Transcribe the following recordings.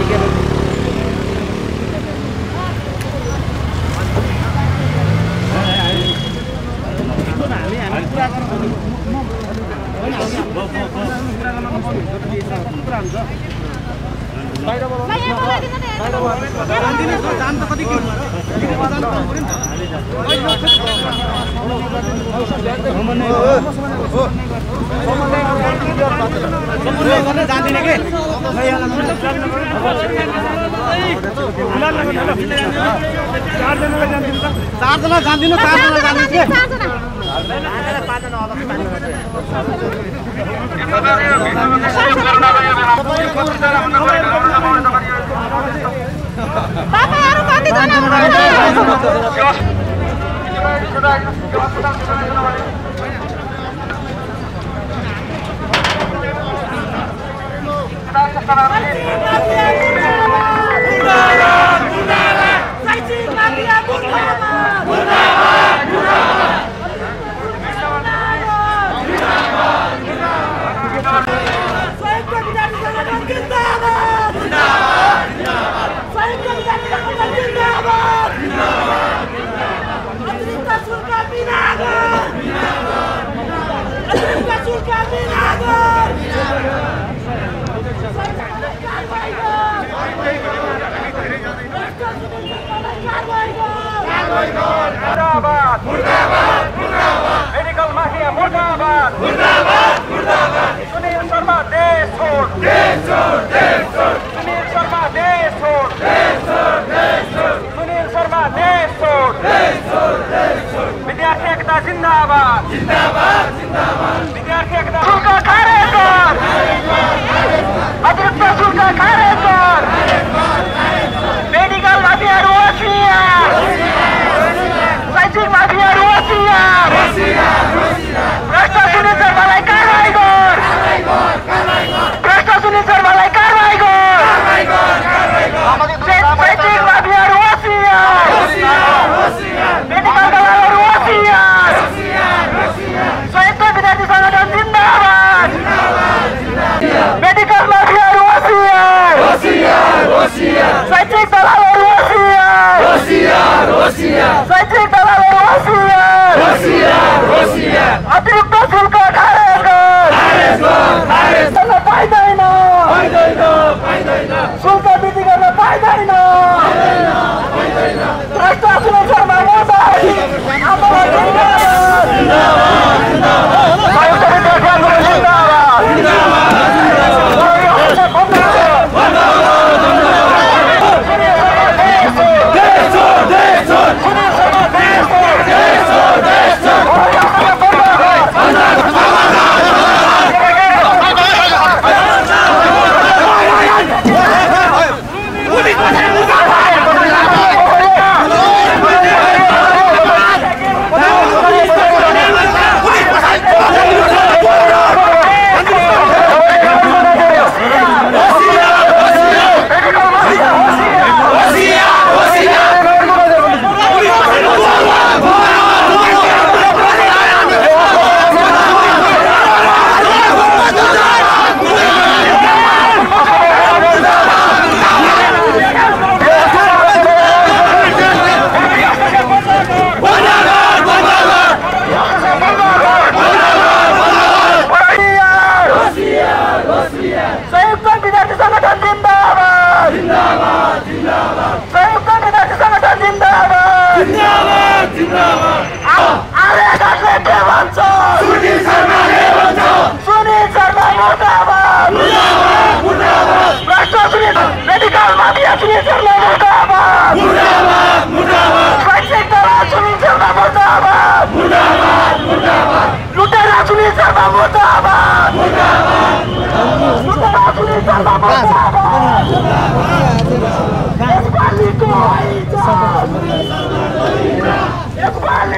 Esquadrilha!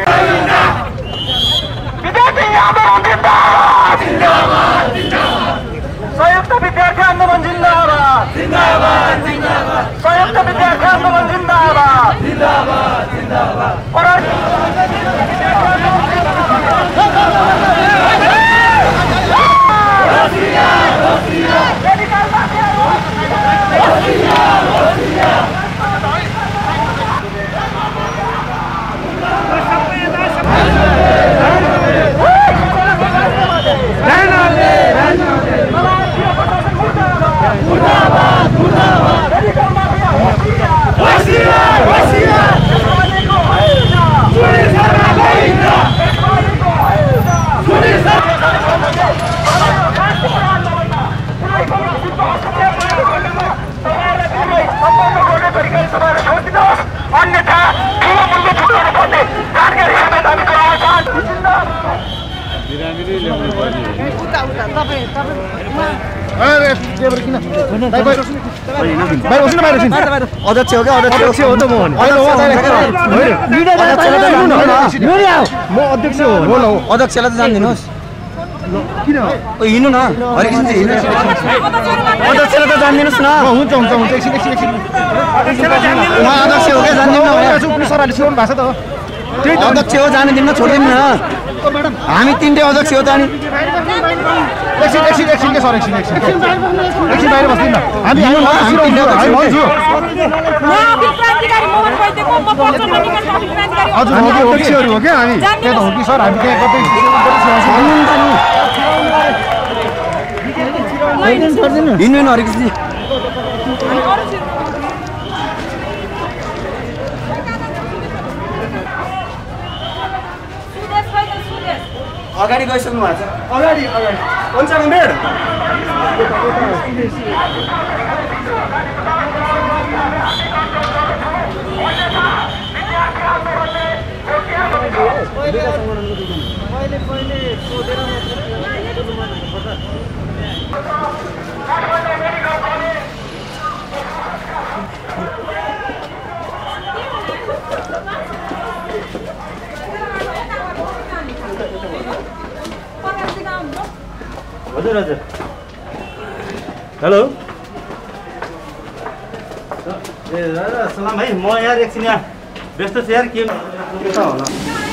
अरे table किन भाइ बाहिर बस्नु न बाहिर अध्यक्ष हो क्या अध्यक्ष हो त म म अध्यक्ष हो बोल अध्यक्षलाई त जान्दिनुहोस् किन हिँड्नु न हरिकृष्णजी हिँड्नु अध्यक्षलाई त जान्दिनुहोस् न हुन्छ हुन्छ हुन्छ एकछिन उहाँ अध्यक्ष हो क्या जान्दिनु पुलिस सरहरूले सिकाउनु भएको छ त अध्यक्ष हो जानु दिन्न छोड्दिनु न हामी तीनटै अध्यक्ष हो त अनि एकछिन के सर एकछिन बाहिर बस्दिन हामी हजुर अध्यक्षहरू हो क्या हामी त्यहाँ त हो कि सर हामी त्यहाँ कतै हिँड्नु न हरिकृष्णजी अगाडि गइसक्नु भएको छ अगाडि पञ्चायत बेड हजुर हजुर हेलो ए दादा सलाम भाइ म यार एकछिन यहाँ व्यस्त छु यार के होला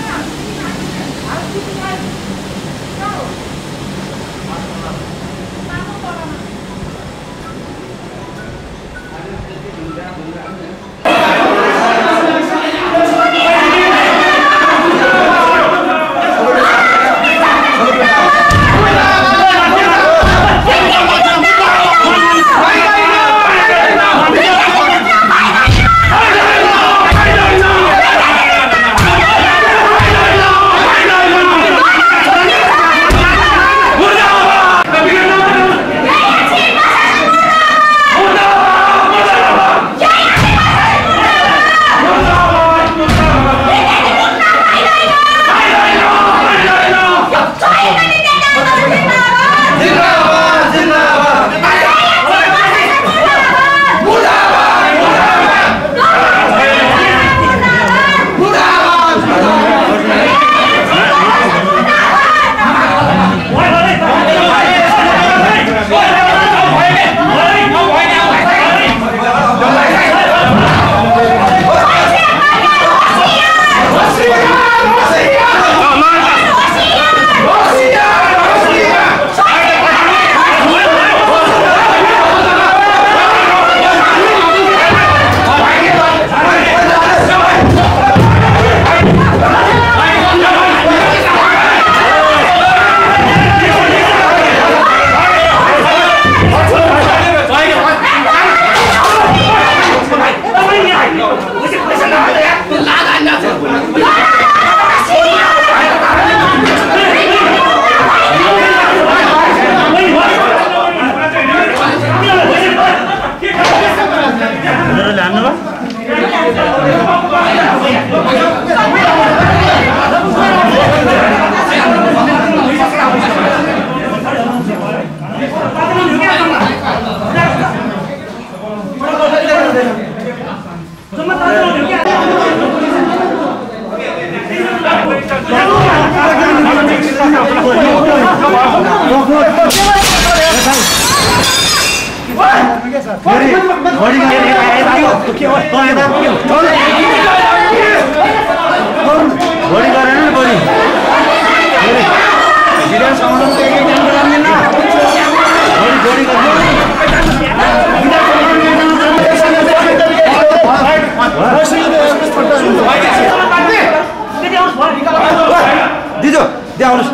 दिजो देखाउनुस्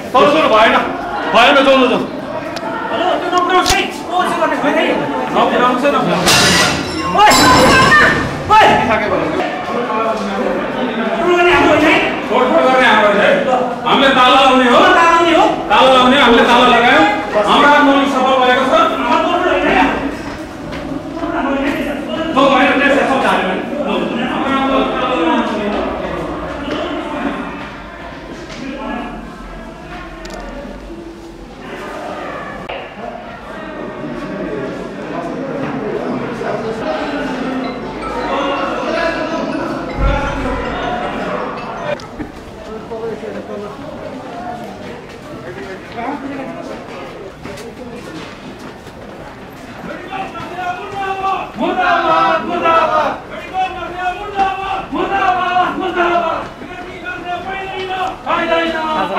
भएन चल्नु जाऊ हेलो त्यो नम्बर छै को चाहिँ गर्ने खोइ नम्बर आउँछ न ओइ ओइ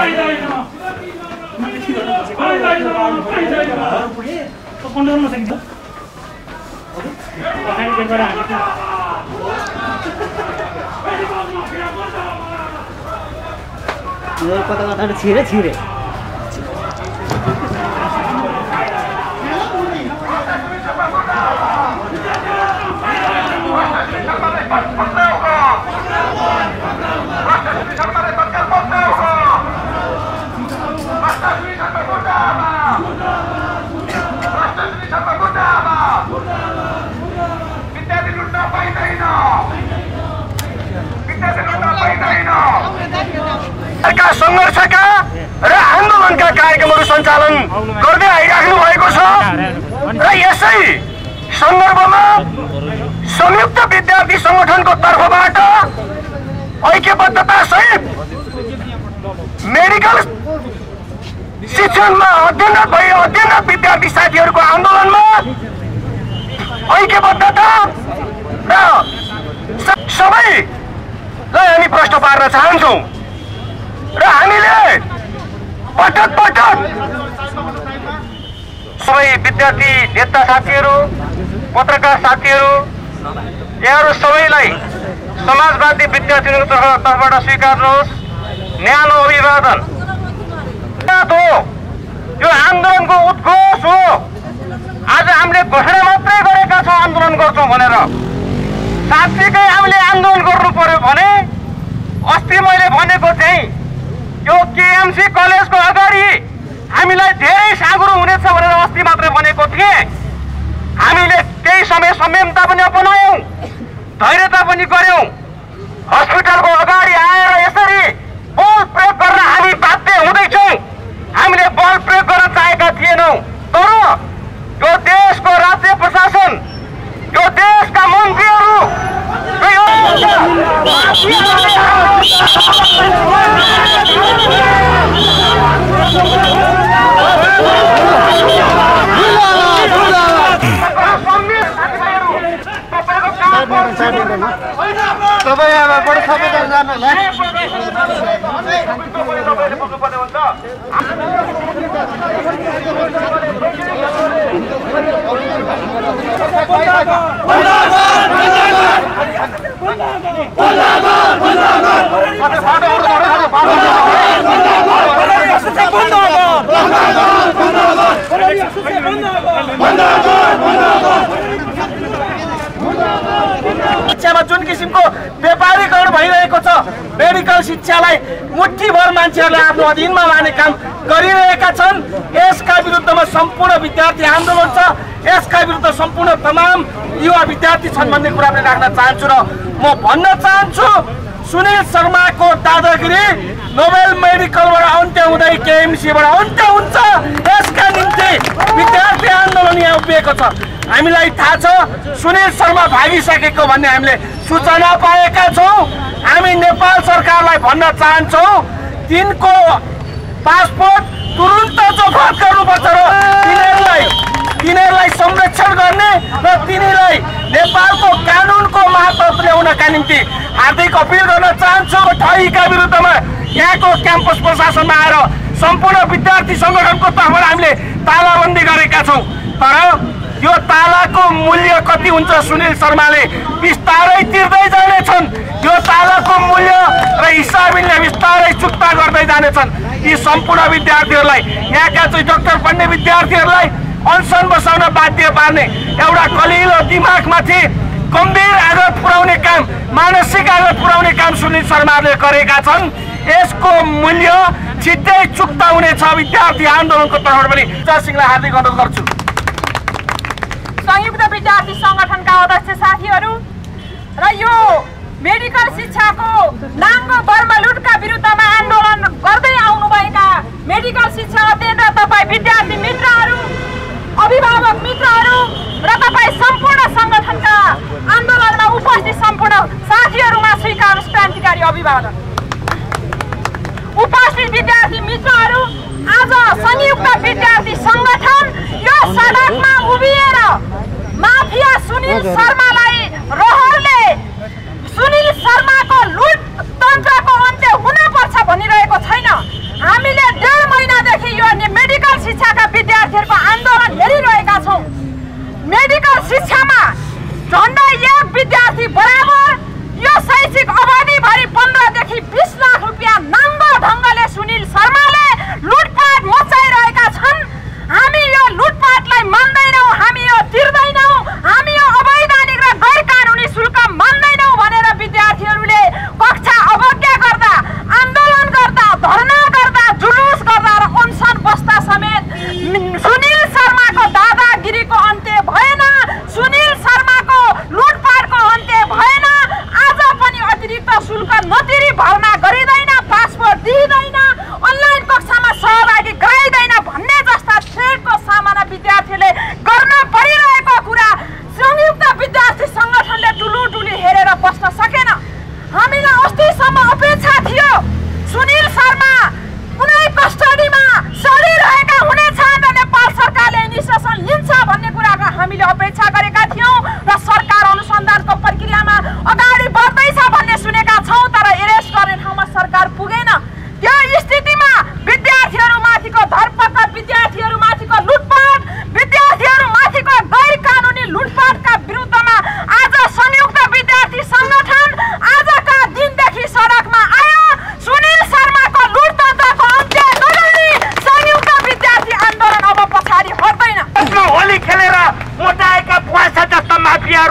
कता छिरे छिरे संघर्षका र आन्दोलनका कार्यक्रमहरू सञ्चालन गर्दै आइराख्नु भएको छ र यसै सन्दर्भमा संयुक्त विद्यार्थी संगठनको तर्फबाट ऐक्यबद्धता सहित मेडिकल शिक्षणमा अध्ययनरत विद्यार्थी साथीहरूको आन्दोलनमा ऐक्यबद्धता र सबैलाई हामी प्रश्न पार्न चाहन्छौँ र हामीले पटक पटक सबै विद्यार्थी नेता साथीहरू पत्रकार साथीहरू यहाँहरू सबैलाई समाजवादी विद्यार्थीहरूको तर्फबाट स्वीकार्नुहोस् न्यानो अभिवादन हो। यो आन्दोलनको उद्घोष हो। आज हामीले घोषणा मात्रै गरेका छौँ आन्दोलन गर्छौँ भनेर। साँच्चीकै हामीले आन्दोलन गर्नु पर्यो भने अस्ति मैले भनेको चाहिँ यो केएमसी कलेजको अगाडि हामीलाई धेरै साँघुरो हुनेछ भनेर अस्ति मात्रै भनेको थिएँ। हामीले केही समय संयमता पनि अपनायौँ, धैर्यता पनि गर्यौँ। हस्पिटलको अगाडि आएर यसरी बल प्रयोग गर्न हामी बाध्य हुँदैछौँ। हामीले बल प्रयोग गर्न चाहेका थिएनौँ, तर यो देशको राज्य प्रशासन, यो देशका मन्त्रीहरू शिक्षामा जुन किसिमको व्यापारीकरण भइरहेको छ, मेडिकल शिक्षालाई मुठ्ठीभर मान्छेहरूले आफ्नो अधीनमा लाने काम गरिरहेका छन्। यसका विरुद्धमा सम्पूर्ण विद्यार्थी आन्दोलन छ। यसका विरुद्ध सम्पूर्ण तमाम युवा विद्यार्थी छन् भन्ने कुरा पनि राख्न चाहन्छु र म भन्न चाहन्छु सुनिल शर्माको दादागिरी नोबेल मेडिकलबाट अन्त्य हुँदै केएमसीबाट अन्त्य हुन्छ। यसका निम्ति विद्यार्थी आन्दोलन यहाँ उभिएको छ। हामीलाई थाहा छ सुनिल शर्मा भागिसकेको भन्ने हामीले सूचना पाएका छौँ। हामी नेपाल सरकारलाई भन्न चाहन्छौँ तिनको पासपोर्ट तुरुन्त जफत गर्नुपर्छ र तिनीहरूलाई संरक्षण गर्ने र तिनीलाई नेपालको कानुनको मातहत ल्याउनका निम्ति हार्दिक अपिल गर्न चाहन्छु। ठगीका विरुद्धमा यहाँको क्याम्पस प्रशासनमा आएर सम्पूर्ण विद्यार्थी सङ्गठनको तर्फबाट हामीले तालाबन्दी गरेका छौँ। तर यो तालाको मूल्य कति हुन्छ सुनिल शर्माले बिस्तारै तिर्दै जानेछन्। यो तालाको मूल्य र हिसाबले बिस्तारै चुक्ता गर्दै जानेछन्। यी सम्पूर्ण विद्यार्थीहरूलाई, यहाँका चाहिँ डाक्टर पढ्ने विद्यार्थीहरूलाई अनसन बसाउन बाध्य पार्ने एउटा कलिलो दिमागमाथि गम्भीर आघात पुर्याउने काम, मानसिक आघात पुर्याउने काम सुनिल शर्माले गरेका छन्। यसको मूल्य छिट्टै चुक्ता हुनेछ। विद्यार्थी आन्दोलनको तर्फबाट पनि सिंहलाई हार्दिक अनुरोध गर्छु। संयुक्त विद्यार्थी संगठनका अध्यक्ष साथीहरू र यो मेडिकल शिक्षाको नाङ्गो बर्मलुटका विरुद्धमा आन्दोलन गर्दै आउनुभएका मेडिकल शिक्षा अध्ययन तपाईँ विद्यार्थी मित्रहरू, अभिभावक मित्रहरू र तपाईँ सम्पूर्ण सङ्गठनका आन्दोलनमा उपस्थित सम्पूर्ण साथीहरूमा स्वीकारोस् क्रान्तिकारी अभिवादन। उपस्थित विद्यार्थी मित्रहरू, आज संयुक्त विद्यार्थी सङ्गठन यो सडकमा उभिएर माफिया सुनिल शर्मालाई रहरले सुनिल शर्माको लुट तन्त्रको अन्त्य हुन पर्छ भनिरहेको छैन। हामी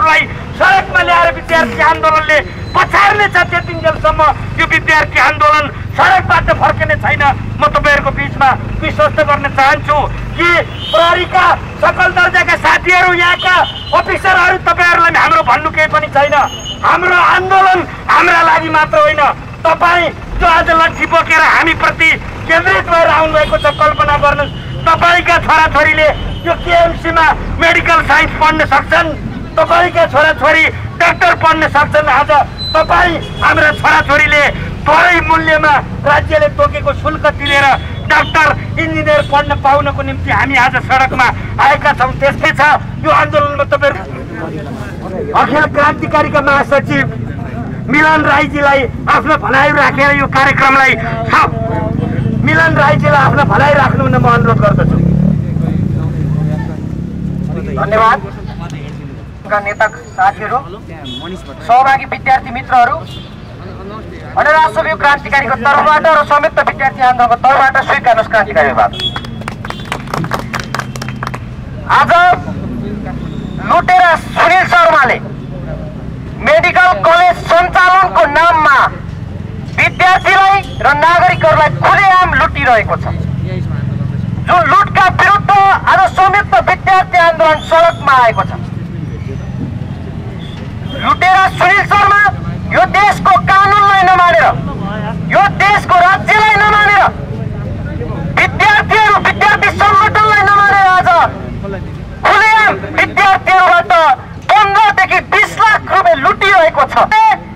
विद्यार्थीहरूलाई सडकमा ल्याएर विद्यार्थी आन्दोलनले पछार्ने छ त्यतिन्जेलसम्म यो विद्यार्थी आन्दोलन सडकबाट फर्किने छैन। म तपाईँहरूको बिचमा विश्वस्त गर्न चाहन्छु कि प्रहरीका सकल दर्जाका साथीहरू, यहाँका अफिसरहरू, तपाईँहरूलाई हाम्रो भन्नु केही पनि छैन। हाम्रो आन्दोलन हाम्रा लागि मात्र होइन, तपाईँ जो आज लट्ठी बोकेर हामीप्रति केन्द्रित भएर आउनुभएको छ, कल्पना गर्नुहोस् तपाईँका छोराछोरीले यो केएमसीमा मेडिकल साइन्स पढ्न सक्छन्, तपाईँका छोराछोरी डाक्टर पढ्न सक्छन्। आज तपाईँ हाम्रा छोराछोरीले थोरै मूल्यमा राज्यले तोकेको शुल्क तिरेर डाक्टर इन्जिनियर पढ्न पाउनको निम्ति हामी आज सडकमा आएका छौँ। त्यस्तै छ यो आन्दोलनमा तपाईँहरू अखिल क्रान्तिकारीका महासचिव मिलन राईजीलाई आफ्नो भनाइ राखेर यो कार्यक्रमलाई मिलन राईजीलाई आफ्नो भनाइ राख्नु हुन म अनुरोध गर्दछु। धन्यवाद। नेता साथीहरू, सहभागी विद्यार्थी मित्रहरू, अनि राष्ट्रव्यू क्रान्तिकारीको तर्फबाट र संयुक्त विद्यार्थी आन्दोलनको तर्फबाट स्वीकार्नुहोस् क्रान्तिकारी अभिवादन। आज लुटेर सुनिल शर्माले मेडिकल कलेज सञ्चालनको नाममा विद्यार्थीलाई र नागरिकहरूलाई खुलेआम लुटिरहेको छ। जुन लुटका विरुद्ध आज संयुक्त विद्यार्थी आन्दोलन सडकमा आएको छ। लुटेर सुनिल शर्मा यो देशको कानुनलाई नमानेर, यो देशको राज्यलाई नमानेर, विद्यार्थीहरू विद्यार्थी संगठनलाई नमानेर आज खुलेआम विद्यार्थीहरूबाट 15 देखि 20 लाख रुपियाँ लुटिरहेको छ।